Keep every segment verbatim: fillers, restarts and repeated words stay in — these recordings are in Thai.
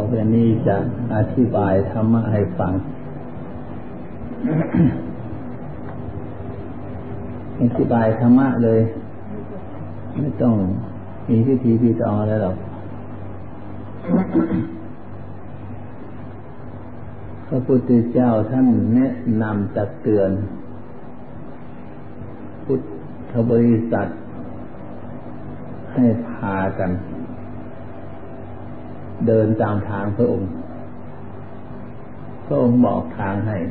ไปนี้จะอธิบายธรรมะให้ฟัง อธิบายธรรมะเลยไม่ต้องมีพิธีพิธีอะไรหรอก พระพุทธเจ้าท่านแนะนำตักเตือนพุทธบริษัทให้พากันเดินตามทางพระองค์พระองค์บอกทางให้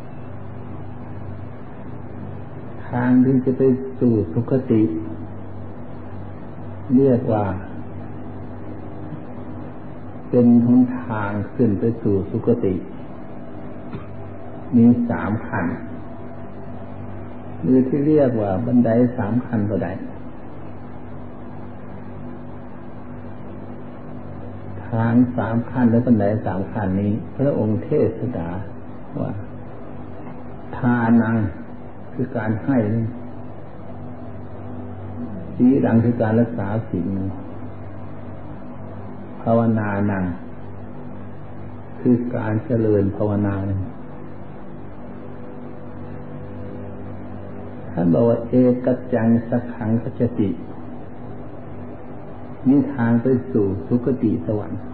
ทางที่จะไปสู่สุคติเรียกว่าเป็นหนทางขึ้นไปสู่สุคติมีสามขั้นหรือที่เรียกว่าบันไดสามขั้นก็ได้ทางสามขั้นและบันไดสามขั้นนี้พระองค์เทศนาว่าทานังคือการให้ศีลังคือการรักษาศีลภาวนานังคือการเจริญภาวนาท่านบอกว่าเอกัจจังสักขังสัจตินี่ทางไปสู่สุคติสวรรค์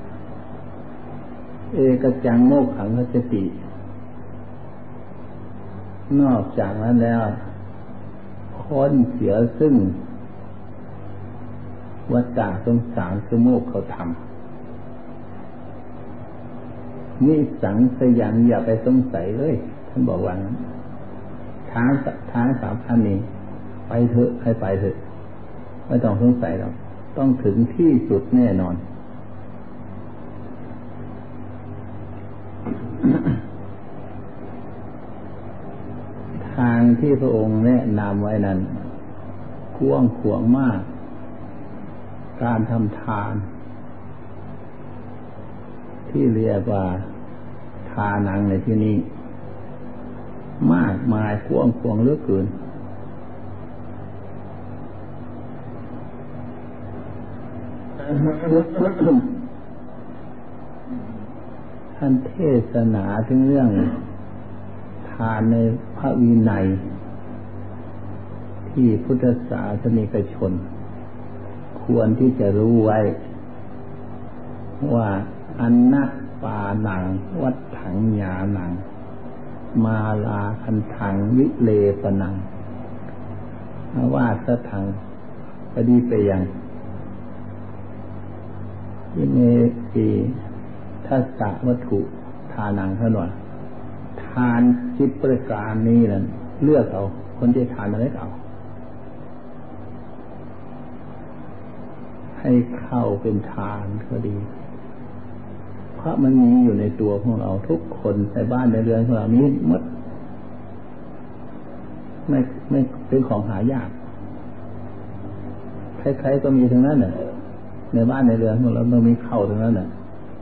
เอกัจจังโมกขังสัจตินอกจากนั้นแล้วพ้นเสียซึ่งวัฏฏะสงสารคือโมกเขาทำนี่สังสยันอย่าไปสงสัยเลยท่านบอกว่านั้นทางทางสามพันนี้ไปเถอะให้ไปเถอะไม่ต้องสงสัยหรอกต้องถึงที่สุดแน่นอน ทางที่พระองค์แนะนำไว้นั้นกว้างขวางมากการทำทานที่เรียกว่าทานังในที่นี้มากมายกว้างขวางเหลือเกินท่านเทศนาถึงเรื่องทานในพระวินัยที่พุทธศาสนิกชนควรที่จะรู้ไว้ว่าอันนะปานังวัฏถังญาณังมาลาคันถังวิเลปนังวาสถังปฏิเปยังยิเมปีทัสสะวัตถุทานังเท่านั้นทานจิตประการนี้นั่นเลือกเอาคนที่ทานอะไรเอาให้เข้าเป็นทานก็ดีเพราะมันมีอยู่ในตัวของเราทุกคนในบ้านในเรือนของเรานี้หมดไม่ไม่เป็นของหายากใครๆก็มีทั้งนั้นน่ะในบ้านในเรือนของเราต้องมีเข้าทั้งนั้นน่ะ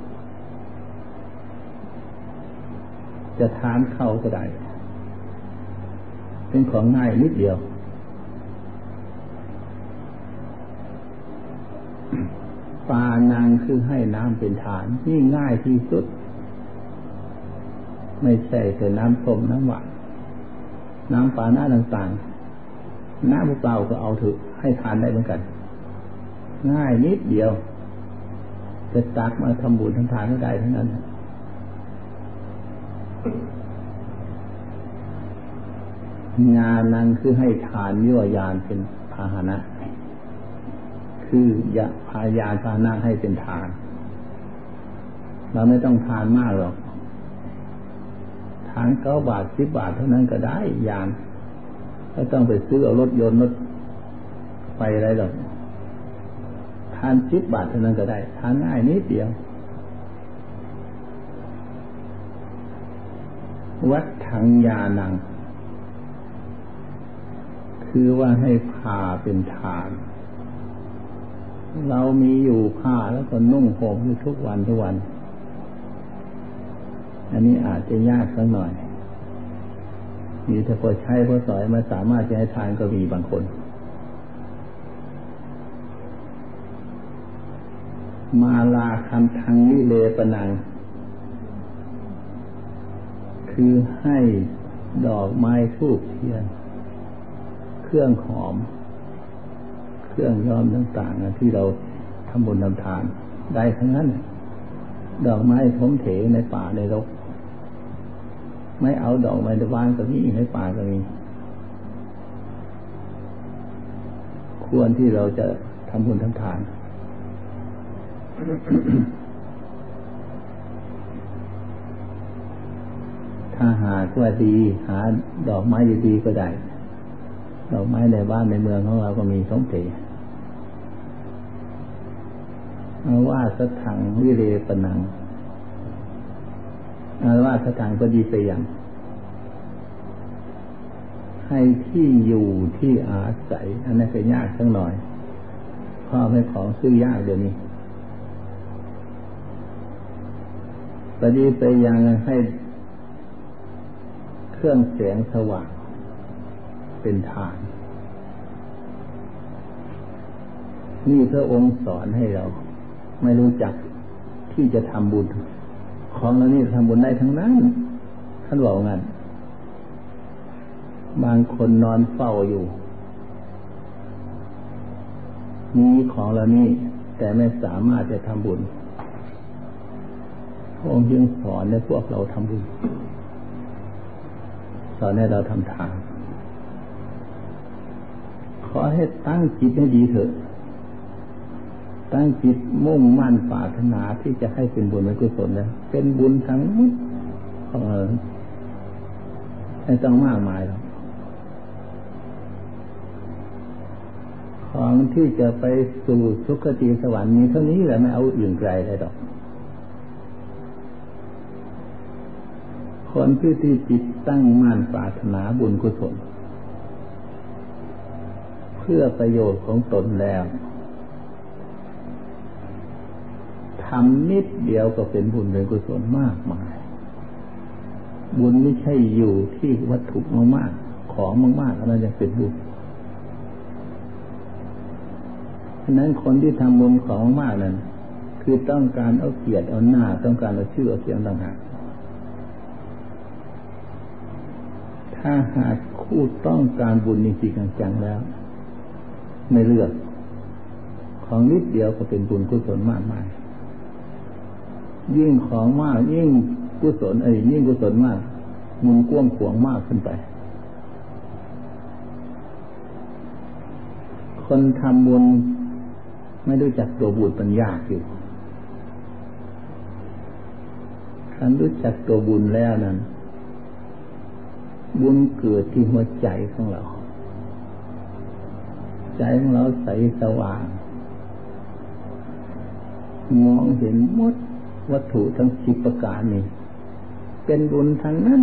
จะทานเข้าก็ได้เป็นของง่ายนิดเดียวปานังคือให้น้ำเป็นทานนี่ง่ายที่สุดไม่ใช่แต่น้ำส้มน้ำหวานน้ำปาหน้าต่างๆน้ำเปล่าก็เอาเถอะให้ทานได้เหมือนกันง่ายนิดเดียวจะตักมาทำบุญทำทานก็ได้ทั้งนั้นญาณังคือให้ทานยั่วยานเป็นพาหนะคือยาพายาพาหนะให้เป็นทานเราไม่ต้องทานมากหรอกทานเก้าบาทสิบบาทเท่านั้นก็ได้ยานไม่ต้องไปซื้อเอารถยนต์รถไปอะไรหรอกทานสิบบาทเท่านั้นก็ได้ทานง่ายนิดเดียววัดถังญาณังคือว่าให้พาเป็นทานเรามีอยู่ผ้าแล้วก็นุ่งห่มอยู่ทุกวันทุกวันอันนี้อาจจะยากสักหน่อยมีแต่พอใช้พอสอยมาสามารถจะให้ทานก็มีบางคนมาลาคันทังวิเลปนังคือให้ดอกไม้ธูปเทียนเครื่องหอมเครื่องย้อมต่างๆที่เราทำบุญทำทานได้ทั้งนั้นดอกไม้ถมเถในป่าในรกไม่เอาดอกไม้ในบ้านก็มีในป่าก็มีควรที่เราจะทำบุญทำทาน ถ้าหากว่าดีหาดอกไม้ดีๆก็ได้ดอกไม้ในบ้านในเมืองของเราก็มีสมเด็จอาว่าสถังวิเลปนังอาว่าสถังก็ดีไปอย่างให้ที่อยู่ที่อาศัยอันนั้นก็ยากสักหน่อยเพราะไม่ของซื้อยากเดี๋ยวนี้ปดีไปอย่างให้เครื่องแสงสว่างเป็นทานนี่พระองค์สอนให้เราไม่รู้จักที่จะทำบุญของเรานี่ทำบุญได้ทั้งนั้นท่านบอกงั้นบางคนนอนเฝ้าอยู่มีของเรานี่แต่ไม่สามารถจะทำบุญพระองค์จึงสอนให้พวกเราทำบุญสอนให้เราทำทานขอให้ตั้งจิตให้ดีเถอะตั้งจิตมุ่งมั่นปรารถนาที่จะให้เป็นบุญเป็นกุศลนะเป็นบุญทั้งหมดของเราไม่ต้องมากมายหรอกของที่จะไปสู่สุคติสวรรค์มีเท่านี้แหละไม่เอาอื่นไกลเลยดอกคนที่ที่จิตตั้งมั่นปรารถนาบุญกุศลเพื่อประโยชน์ของตนแล้วทำนิดเดียวก็เป็นบุญเป็นกุศลมากมายบุญไม่ใช่อยู่ที่วัตถุมากๆของมากๆแล้วจะเป็นบุญฉะนั้นคนที่ทำบุญของมากนั้นคือต้องการเอาเกียรติเอาหน้าต้องการเอาชื่อเอาเสียงต่างหากถ้าหากคู่ต้องการบุญจริงๆจังๆแล้วไม่เลือกของนิดเดียวก็เป็นบุญกุศลมากมายยิ่งของมากยิ่งกุศลเอ้ยยิ่งกุศลมากบุญกว้างขวางมากขึ้นไปคนทำบุญไม่รู้จักตัวบุญมันยากอยู่คันรู้จักตัวบุญแล้วนั้นบุญเกิดที่หัวใจของเราใจของเราใสสว่างมองเห็นหมดวัตถุทั้งสิบประการนี้เป็นบุญทั้งนั้น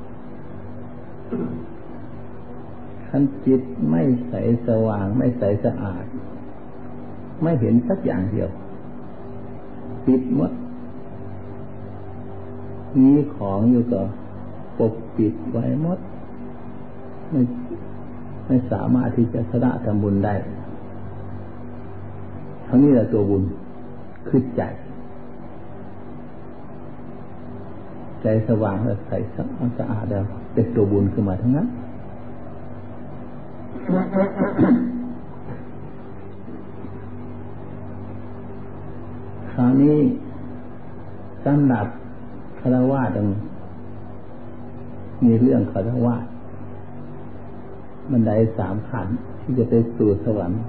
คันจิตไม่ใสสว่างไม่ใสสะอาดไม่เห็นสักอย่างเดียวปิดหมดมีของอยู่ก็ปกปิดไว้หมดไม่ไม่สามารถที่จะสละทำบุญได้ทั้งนี้แหละตัวบุญคือใจใจสว่างและใสสะอาดแล้วเป็นตัวบุญขึ้นมาทั้งนั้นคราวนี้สำหรับฆราวาสต้องมีเรื่องฆราวาสบันไดสามขั้นที่จะไปสู่สวรรค์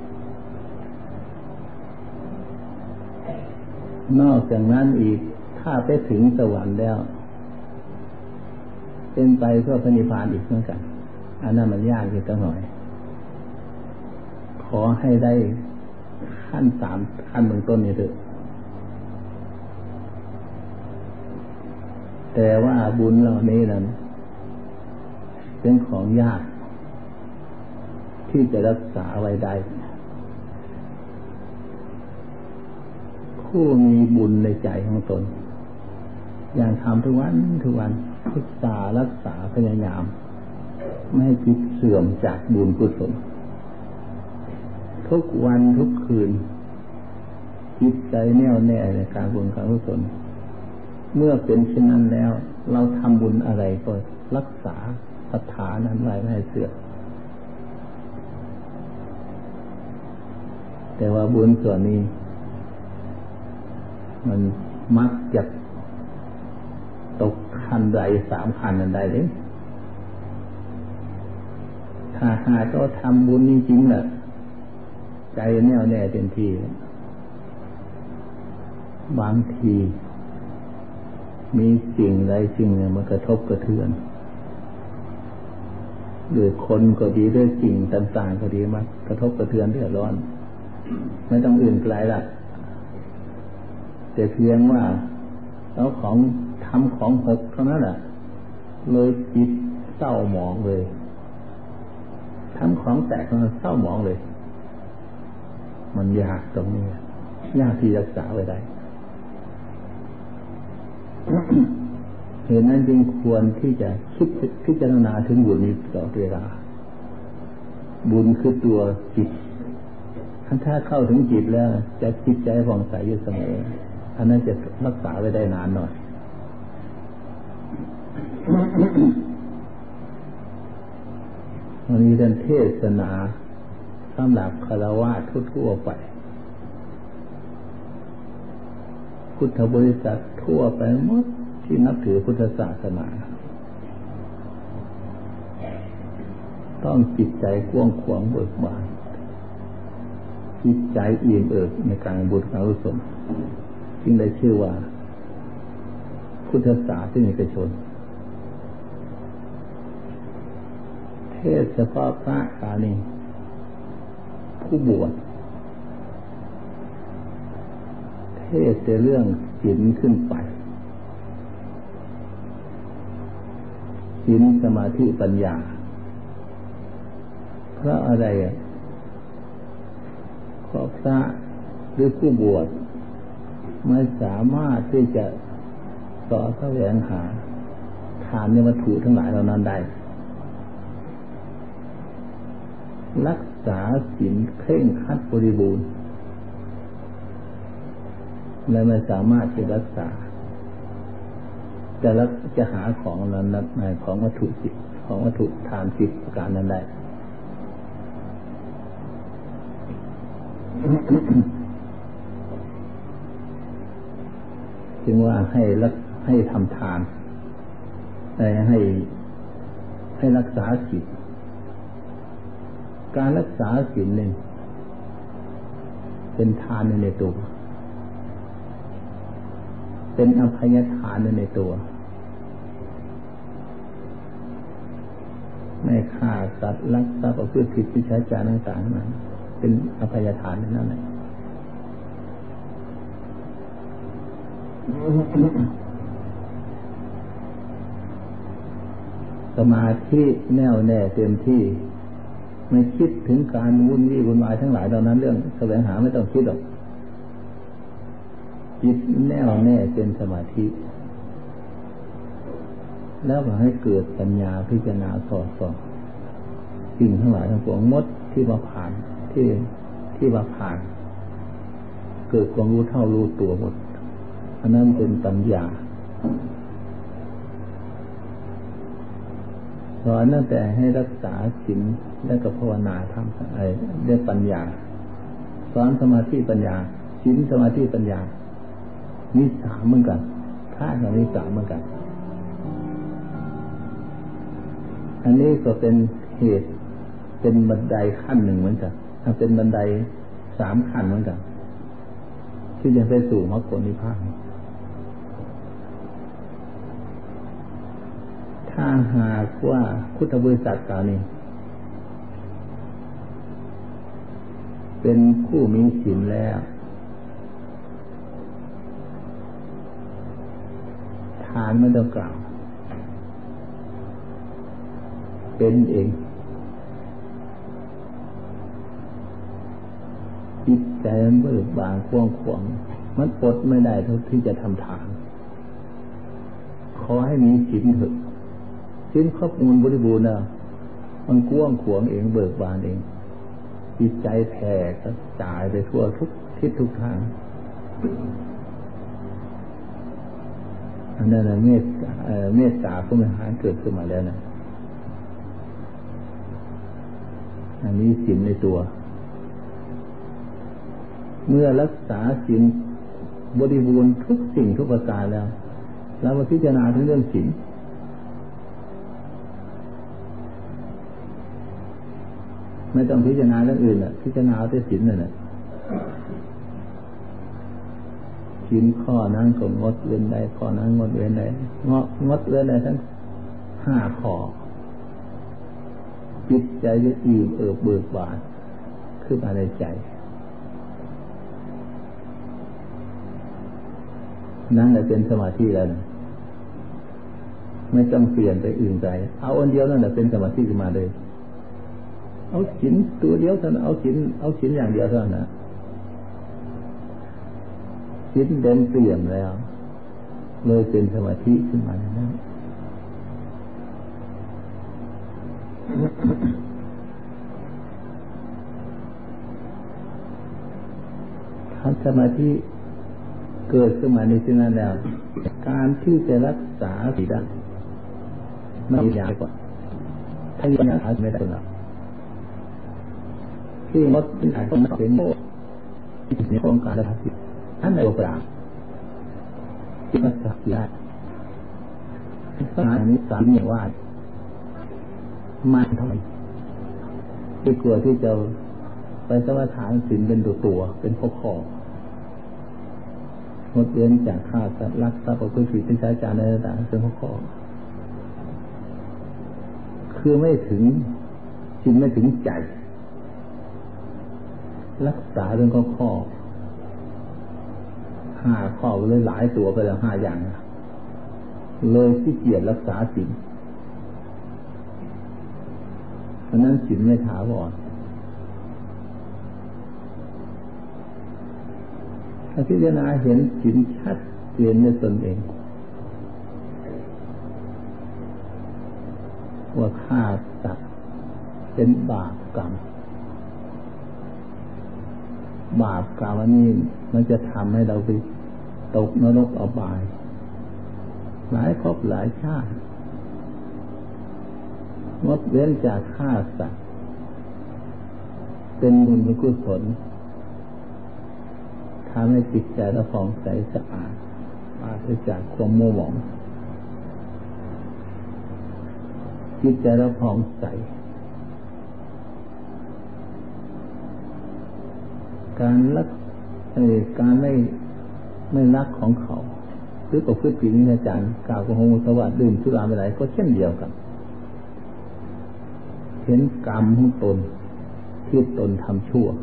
นอกจากนั้นอีกถ้าไปถึงสวรรค์แล้วเป็นไปเพื่อพระนิพพานอีกเหมือนกันอันนั้นมันยากอยู่ตั้งหน่อยขอให้ได้ขั้นสามขั้นเบื้องต้นนี่เถอะแต่ว่าบุญเหล่านี้นั้นเป็นของยากที่จะรักษาไว้ได้ผู้มีบุญในใจของตนอย่างทำทุกวันทุกวันศึกษารักษาพยายามไม่ให้จิตเสื่อมจากบุญกุศลทุกวันทุกคืนจจิตใจแน่วแน่ในการบุญการกุศลเมื่อเป็นเช่นนั้นแล้วเราทำบุญอะไรก็รักษาศรัทธานั้นไว้ไม่ให้เสื่อมแต่ว่าบุญส่วนนี้มันมักจะตกขั้นใดสามขั้นอันใดเลยถ้าหากเราทำบุญจริงๆน่ะใจแน่วแน่เต็มที่บางทีมีสิ่งใดสิ่งหนึ่งมากระทบกระเทือนหรือคนก็ดีด้วยสิ่งต่างๆก็ดีมากระทบกระเทือนเดือดร้อนไม่ต้องอื่นไกลละแต่เพียงว่าเอาของทำของหกเท่านั้นแหละเลยจิตเศร้าหมองเลยทำของแตกมันเศร้าหมองเลยมันยากตรงนี้ยากที่รักษาไว้ได้ เหตุนั้นจึงควรที่จะคิดพิจารณาถึงบุญนี้ตลอดเวลาบุญคือตัวจิตถ้าเข้าถึงจิตแล้วจะจิตใจผ่องใสอยู่เสมออันนั้นจะรักษาไว้ได้นานหน่อย วันนี้ท่านเทศนาสำหรับฆราวาสทั่วไปพุทธบริษัททั่วไปหมดที่นับถือพุทธศาสนาต้องจิตใจกว้างขวางเบิกบานจิตใจอิ่มเอิบในการบุญการกุศลจึงได้ชื่อว่าพุทธศาสนิกชนเทศเฉพาะพระกาณีผู้บวชเทศแต่เรื่องศีลขึ้นไปศีลสมาธิปัญญาเพราะอะไรอ่ะเพราะพระหรือผู้บวชไม่สามารถที่จะต่อแสวงหาทานในวัตถุทั้งหลายเหล่านั้นได้รักษาศีลเคร่งครัดบริบูรณ์และไม่สามารถจะรักษาจะรักจะหาของนั้นนักในของวัตถุสิบของวัตถุทานสิบประการนั้นได้ จึงว่าให้รักให้ทำทานให้ให้ให้รักษาศีลการรักษาศีลหนึ่งเป็นทานในตัวเป็นอภัยทานในตัวไม่ฆ่าสัตว์ลักทรัพย์ประพฤติผิดวิชาจารต่างๆนั้นเป็นอภัยทานนั่นแหละสมาธิแน่วแน่เต็มที่ไม่คิดถึงการวุ่นวี่วุ่นวายทั้งหลายเหล่านั้นเรื่องแสวงหาไม่ต้องคิดหรอกจิตแน่วแน่เป็นสมาธิแล้วก็ให้เกิดปัญญาพิจารณาสอดส่องสิ่งทั้งหลายทั้งปวงหมดที่มาผ่านที่ที่มาผ่านเกิดความรู้เท่ารู้ตัวหมดอันนั้นเป็นปัญญาสอนตั้งแต่ให้รักษาศีลและก็ภาวนาทำอะไรได้ปัญญาสอนสมาธิปัญญาศีลสมาธิปัญญามีสามเหมือนกันท่ากับมีสามเหมือนกันอันนี้ก็เป็นเหตุเป็นบันไดขั้นหนึ่งเหมือนกันถ้าเป็นบันไดสามขั้นเหมือนกันที่จะไปสู่มรรคผลนิพพานถ้าหากว่าพุทธบริษัทกล่าวนี้เป็นผู้มีศีลแล้วทานไม่ต้องกล่าวเป็นเองจิตใจมันเบิกบานกว้างขวางมันอดไม่ได้เท่าที่จะทำทานขอให้มีศีลเถอะศีลครอบมูลบริบูรณ์นะมันกว้างขวางเองเบิกบานเองจิตใจแผ่กระจายไปทั่วทุกทิศทุกทางอันนั้นเมตตาเมตตาพระมหาเกิดขึ้นมาแล้วนะอันนี้ศีลในตัวเมื่อรักษาศีลบริบูรณ์ทุกสิ่งทุกประการแล้วเรามาพิจารณาถึงเรื่องศีลไม่ต้องพิจารณาเรื่องอื่นอ่ะพิจารณาแต่ศีลนั่นแหละศีลข้อนั้นก็งดเว้นได้ข้อนั้นงดเว้นได้งดงดเว้นได้ทั้งห้าข้อจิตใจจะอิ่มเอิบเบิกบานขึ้นมาในใจนั่นแหละเป็นสมาธิแล้วนะไม่ต้องเปลี่ยนไปอื่นใจเอาอันเดียวนั่นแหละเป็นสมาธิขึ้นมาเลยเอาศีลตัวเดียวเท่านั้นเอาศีลเอาศีลอย่างเดียวเท่านั้นนะศีลเด่นเปลี่ยนแล้วเลยเป็นสมาธิขึ้นมาแล้วทำสมาธิเกิดขึ้นมาในที่นั้นแล้วการที่จะรักษาศีลไม่ยากกว่าถ้ายังหาไม่ได้หรอกที่งดเป็นอาจจะเป็นในโครงการรักษาศีลท่านในโอกาสที่รักษาศีลได้สถานิสามเนี่ยว่ามันเท่าไหร่ที่กลัวที่จะไปสมาทานศีลเป็นตัวตัวเป็นข้อข้องดเว้นจากฆ่าสัตว์รักทรัพย์ประพฤติผิดเป็นชายจารในต่างๆเป็นข้อข้อคือไม่ถึงจิตไม่ถึงใจรักษาเรื่องข้อข้อห้าข้อเลยหลายตัวไปแล้วห้าอย่างเลยขี้เกียจรักษาศีลเพราะนั้นศีลไม่ถาวรถ้าพิจารณาเห็นศีลชัดเจนในตนเองว่าฆ่าสัตว์เป็นบาปกรรมบาปกรรมอันนี้มันจะทำให้เราไปตกนรกอบายหลายภพหลายชาติงดเว้นจากฆ่าสัตว์เป็นบุญเป็นกุศลทำให้จิตใจเราผ่องใสสะอาดปราศจากความมัวหมองจิตใจเราผ่องใสการรักการไม่ไม่รักของเขาหรือประพฤติผิดนิจจังกล่าวโกหกมุสาวาทดื่มสุราไปไหนก็เช่นเดียวกันเห็นกรรมของตนที่ตนทำชั่ว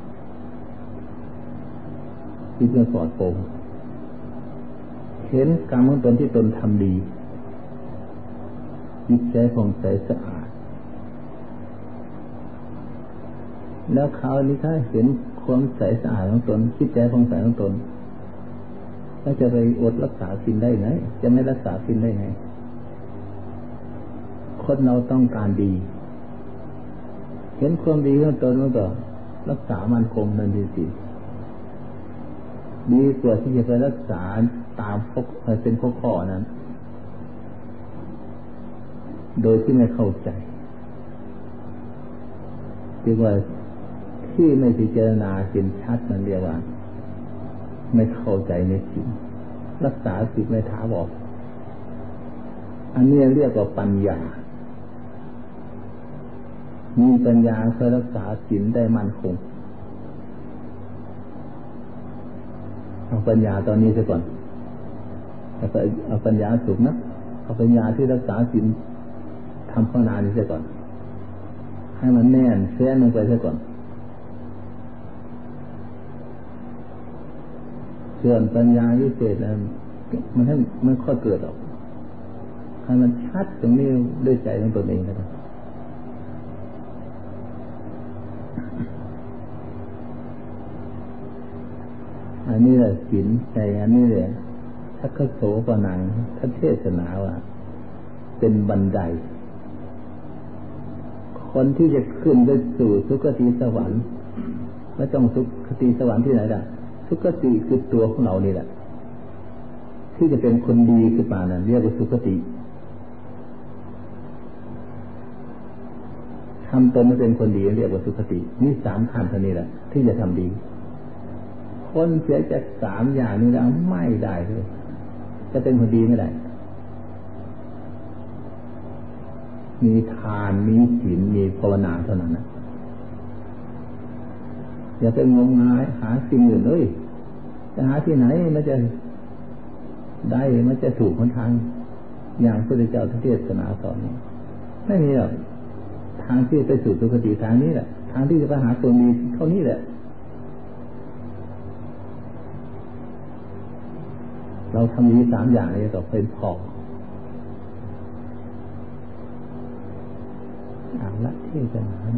ที่เพื่อสอดโปร่งเห็นกรรมของตนที่ตนทำดีจิตใจผ่องใสสะอาดแล้วเขานี้ถ้าเห็นความใสสะอาดของตนจิตใจผ่องใสของตนแล้วจะไปอดรักษาศีลได้ไงจะไม่รักษาศีลได้ไงคนเราต้องการดีเห็นความดีของตนแล้วก็รักษามันคงนั่นดีสิดีกว่าที่จะไปรักษาตามพกเป็นข้อข้อนั้นโดยที่ไม่เข้าใจเรียกว่าที่ไม่พิจารณาศีลชัดนั่นเรียกว่าไม่เข้าใจในศีลรักษาศีลไม่ถาวรอันนี้เรียกว่าปัญญามีปัญญาเพื่อรักษาศีลได้มั่นคงเอาปัญญาตอนนี้ซะก่อนเอาปัญญาสูงนะเอาปัญญาที่รักษาศีลทำภาวนานี้ซะก่อนให้มันแน่นแฟ้นลงไปซะก่อนส่วนปัญญาวิเศษนั้นมันให้มันค่อยเกิดออกให้มันชัดตรงนี้ด้วยใจของตนเองนะครับอันนี้แหละศีลใจอันนี้แหละถ้าเขาโสปนังถ้าเทศนาว่าเป็นบันไดคนที่จะขึ้นไปสู่สุคติสวรรค์ไม่ต้องสุคติสวรรค์ที่ไหนล่ะสุสุคติคือตัวของเรานี่แหละที่จะเป็นคนดีขึ้นมานั่นเรียกว่าสุคติทำตนให้เป็นคนดีเรียกว่าสุคตินี่สามขั้นเท่านี้แหละที่จะทำดีคนเสียจากสามอย่างนี้แล้วไม่ได้เลยจะเป็นคนดีไม่ได้มีทานมีศีลมีภาวนาเท่านั้นนะอย่าไปงมงายหาสิ่งอื่นเลยจะหาที่ไหนมันจะได้มันจะถูกคนทางอย่างพระพุทธเจ้าเทศนาสอนนี้ไม่มีหรอกทางที่ไปสู่สุคติทางนี้แหละทางที่จะไปหาตัวดีเท่านี้แหละเราทำดีสามอย่างนี้ต่อเป็นพออ่านละที่จะนั้น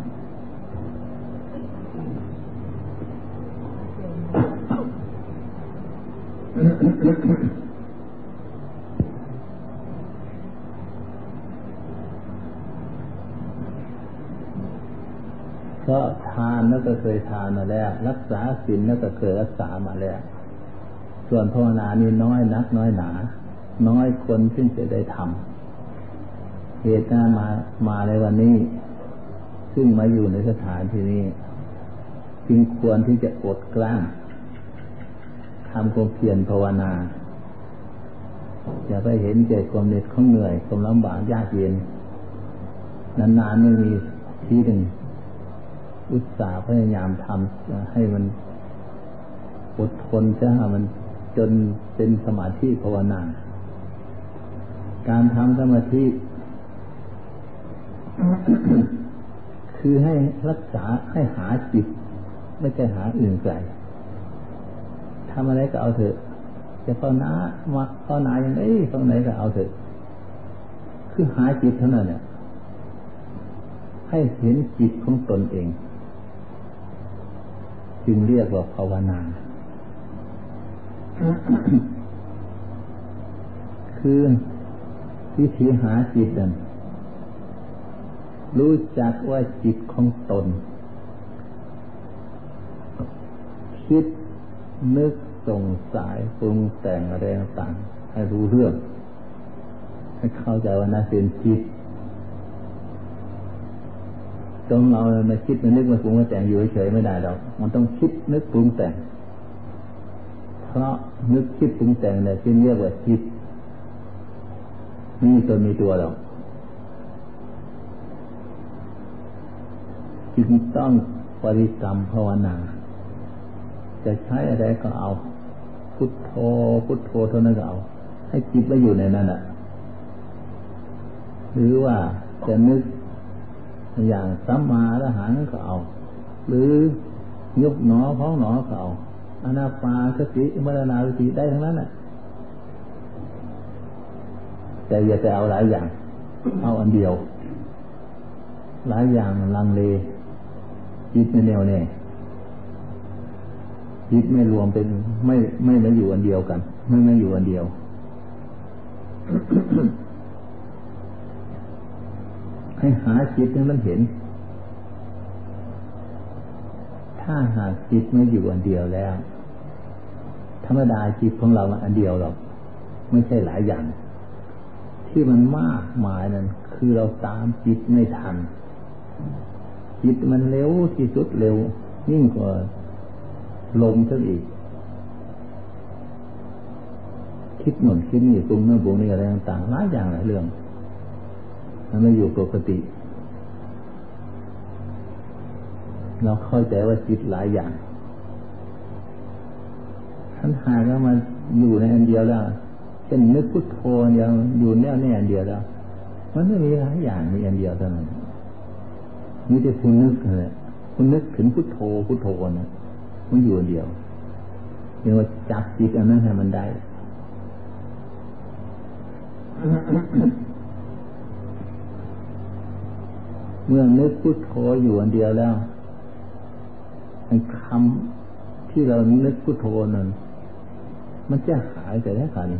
เพราะทานนั่นก็เคยทานมาแล้วรักษาศีลนั่นก็เคยรักษามาแล้วส่วนภาวนานี่น้อยนักน้อยหนาน้อยคนที่จะได้ทำเหตุการณ์มามาในวันนี้ซึ่งมาอยู่ในสถานที่นี้จึงควรที่จะอดกลั้นทำความเพียรภาวนาอย่าไปเห็นเจ็บความเหน็ดความเหนื่อยความลำบากยากเย็นนานๆไม่มีทีหนึ่งอุตสาห์พยายามทำให้มันอดทนจะให้มันจนเป็นสมาธิภาวนาการทำสมาธิ คือให้รักษาให้หาจิตไม่ใช่หาอื่นไกลทำอะไรก็เอาเถอะจะภาวนามาภาวนาอย่างไรภาวนาก็เอาเถอะคือหาจิตเท่านั้นเนี่ยให้เห็นจิตของตนเองจึงเรียกว่าภาวนาคือวิธีหาจิตนั้นรู้จักว่าจิตของตนคิดนึกสงสัยปรุงแต่งอะไรต่างๆให้รู้เรื่องให้เข้าใจว่านั่นเป็นจิตตรงเราไม่คิดไม่นึกไม่ปรุงไม่แต่งอยู่เฉยไม่ได้หรอกมันต้องคิดนึกปรุงแต่งเพราะนึกคิดปรุงแต่งเนี่ยที่เรียกว่าจิตไม่มีตัวมีตัวหรอกจึงต้องบริกรรมภาวนาจะใช้อะไรก็เอาพุทโธพุทโธเท่านั้นก็เอาให้จิตไปอยู่ในนั้นอ่ะหรือว่าจะนึกอย่างสัมมาอรหังก็เอาหรือยุบหนอพองหนอก็เอาอานาปานสติมรณาสติได้ทั้งนั้นน่ะแต่อย่าไปเอาหลายอย่างเอาอันเดียวหลายอย่างลังเลจิตไม่แน่วแน่จิตไม่รวมเป็นไม่ไม่มาอยู่อันเดียวกันไม่มาอยู่อันเดียว ให้หาจิตให้มันเห็นถ้าหากจิตไม่อยู่อันเดียวแล้วธรรมดาจิตของเรามันอันเดียวหรอกไม่ใช่หลายอย่างที่มันมากมายนั่นคือเราตามจิตไม่ทันจิตมันเร็วที่สุดเร็วยิ่งกว่าลมซะอีกคิดหนุนคิดนี่ปรุงนั่นปรุงนี่อะไรต่างๆหลายอย่างหลายเรื่องมันไม่อยู่ปกติเราเข้าใจว่าจิตหลายอย่างท่านหากว่ามันอยู่ในอันเดียวแล้วเช่นนึกพุทโธอย่างอยู่แน่วแน่อันเดียวแล้วมันไม่มีหลายอย่างมีอันเดียวเท่านั้นมีแต่คุณนึกเลยคุณนึกถึงพุทโธพุทโธนะมันอยู่อันเดียวเรียกว่าจับจิตอันนั้นให้มันได้ เมื่อนึกพุทโธอยู่อันเดียวแล้วคำที่เรานึกพุทโธนั้นมันจะหายไปได้ขนาดนี้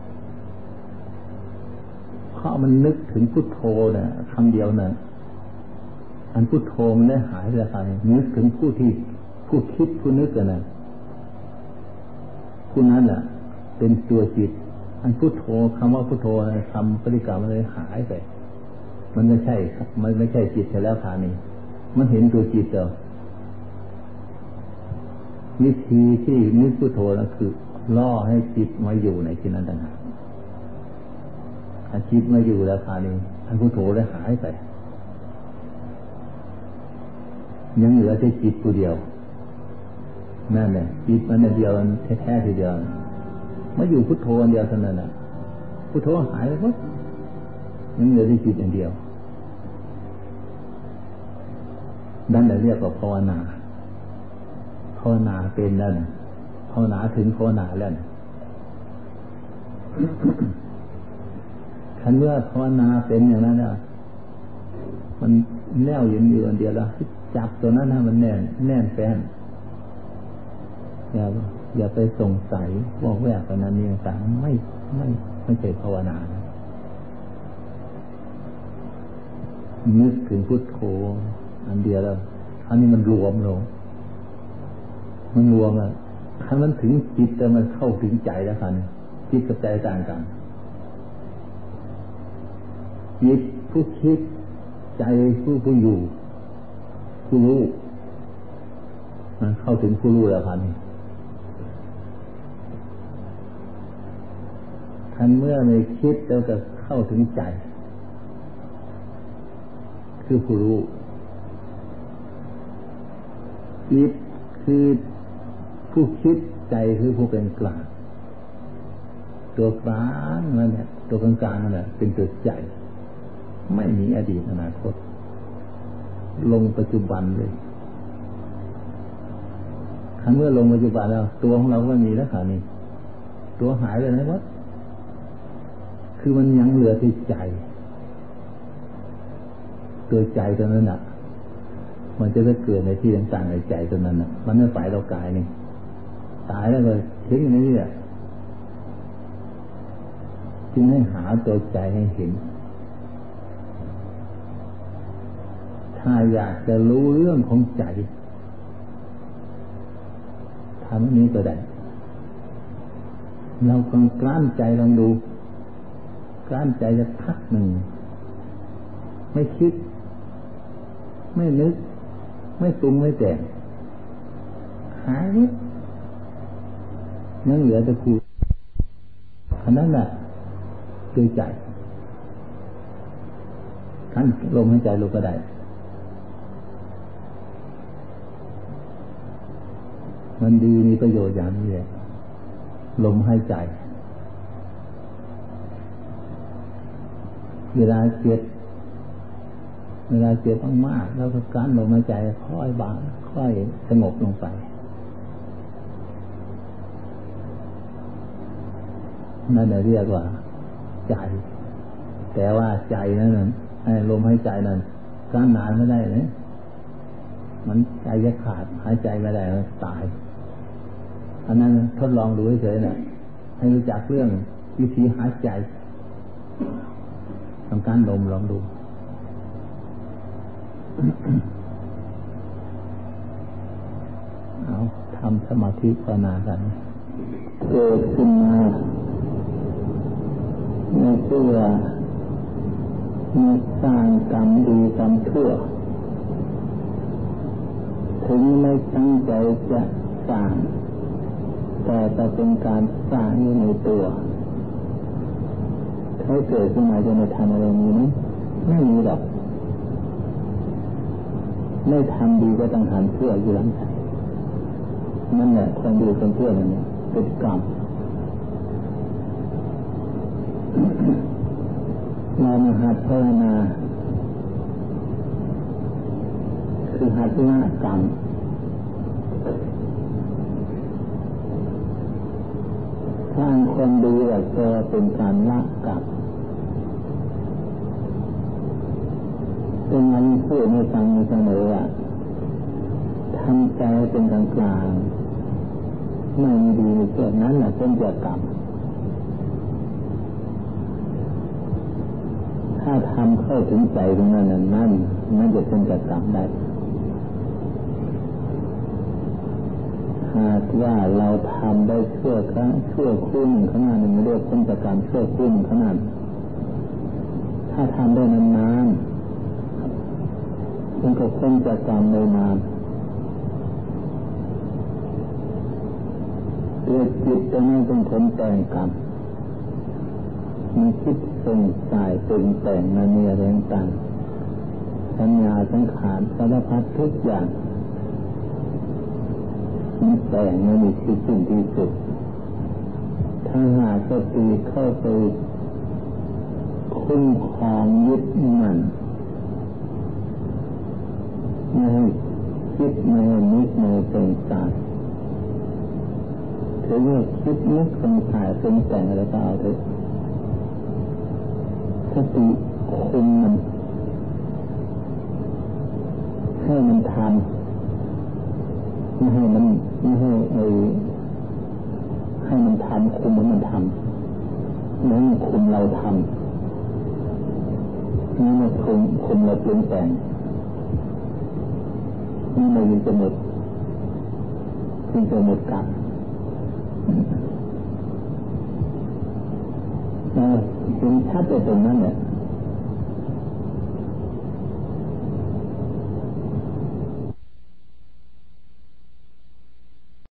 เพราะมันนึกถึงพุทโธน่ะคำเดียวน่ะอันพุทโธมันได้หายไปขนาดนี้นึกถึงผู้ที่ผู้คิดผู้นึกกันน่ะผู้นั้นแหละเป็นตัวจิตอันพุทโธคำว่าพุทโธคำปฏิกรรมมันเลยหายไปมันไม่ใช่มันไม่ใช่จิตใช่แล้วขานี้มันเห็นตัวจิตแล้ววิธีที่นึกพุทโธนั่นคือล่อให้จิตมาอยู่ในที่นั้นต่างหากถ้าจิตมาอยู่แล้วขานี้อันพุทโธเลยหายไปยังเหลือแต่จิตตัวเดียวนั่นแหละจิตมันเดียวแท้ๆทีเดียวมาอยู่พุทโธอันเดียวเท่านั้นน่ะพุทโธหายไปหมดยังเหลือแต่จิตอันเดียวนั่นแหละเรียกว่าภาวนาภาวนาเป็นแล้วนะภาวนาถึงภาวนาแล้วนะคันว่าภาวนาเป็นอย่างนั้นนะมันแน่วยืนอยู่อันเดียวแล้วจับตัวนั้นให้มันแน่นแน่นแฟ้นอย่าอย่าไปสงสัยว่าแวกกันนั้นนี่ต่างไม่ไม่ไม่ใช่ภาวนานึกถึงพุทโธอันเดียวแล้วอันนี้มันรวมลงมันรวมอ่ะถ้ามันถึงจิตแต่มันเข้าถึงใจแล้วค่ะเนี่ยจิตกับใจต่างกันจิตผู้คิดใจผู้ผู้อยู่ผู้รู้มันเข้าถึงผู้รู้แล้วค่ะนี่ท่านเมื่อไม่คิดแล้วก็เข้าถึงใจคือผู้รู้จิตคือผู้คิดใจคือผู้เป็นกลางตัวกลางนั่นแหละตัวกลางกลางนั่นแหละเป็นตัวใจไม่มีอดีตอนาคตลงปัจจุบันเลยครั้งเมื่อลงปัจจุบันแล้วตัวของเราก็มีแล้วค่ะนี่ตัวหายไปไหนวะคือมันยังเหลือที่ใจตัวใจตัวนั้นน่ะมันจะไปเกิดในที่ต่างๆในใจตัวนั้นน่ะมันไม่ไปเรากายนี่ตายแล้วก็ทิ้งอย่างนี้แหละจึงให้หาตัวใจให้เห็นถ้าอยากจะรู้เรื่องของใจทำอันนี้ก็ได้เราลองกลั้นใจลองดูกลั้นใจจะพักหนึ่งไม่คิดไม่นึกไม่ปรุงไม่แต่งหายนิดยังเหลือแต่คูอันนั้นแหละคือใจขั้นลมหายใจลงก็ได้มันดีมีประโยชน์อย่างนี้เลยลมหายใจเวลาเจ็บเวลาเจ็บมากๆแล้วก็กั้นลมหายใจค่อยบางค่อยสงบลงไปนั่นเรียกว่าใจแต่ว่าใจนั้นลมหายใจนั้นกั้นนานไม่ได้เลยมันใจจะขาดหายใจไม่ได้มันตายอันนั้นทดลองดูเฉยๆนะให้รู้จักเรื่องวิธีหายใจทำการลมลองดูเอาทำสมาธิภาวนากันเกิดขึ้นมาเมื่อเชื่อเมื่อสร้างกรรมดีกรรมชั่วถึงไม่ตั้งใจจะสร้างแต่จะเป็นการสร้างอยู่ในตัวเขาเกิดขึ้นมาจะไม่ทำอะไรนี้นะไม่มีหรอกไม่ทำดีก็ต้องหันเชื่ออยู่หลังใจนั่นแหละความดีความเชื่อนั่นเนี่ยเป็นกรรมเรามาหัดภาวนาคือหัดละกรรมสร้างความดีแบบเจอเป็นการละกรรมเป็นงานพูดในฟังเสมอว่าทำใจเป็นกลางกลางไม่มีดีในส่วนนั้นแหละเป็นเจตกรรมถ้าทำเข้าถึงใจตรงนั้นนั่นนั่นจะเป็นเจตกรรมได้หหากว่าเราทำได้ชั่วครั้งชั่วครู่หนึ่งขนาดหนึ่งเรียกพ้นจากการชั่วครู่หนึ่งขนาดถ้าทำได้นานๆมันก็พ้นจากกรรมได้นานตัวจิตจะไม่เป็นผลแต่งกรรมมันคิดสงสัยปรุงแต่งนานาเรื่องต่างสัญญาสังขารสารพัดทุกอย่างมันแต่งมันมีที่สิ้นที่สุดถ้าหากสติเข้าไปคุ้มครองยึดมันไม่ให้คิดไม่ให้นึกไม่ให้สงสัยถือว่าคิดนึกสงสัยปรุงแต่งอะไรก็เอาเถอะสติคุมมันให้มันทำไม่ให้มันไม่ให้ไอ้ให้มันทำคุมมันทำนั่นคุมเราทำนั่นคุมคุมเราปรุงแต่งนี่มันจะหมดมันจะหมดกรรมเห็นชัดไปตรงนั้นเนี่ย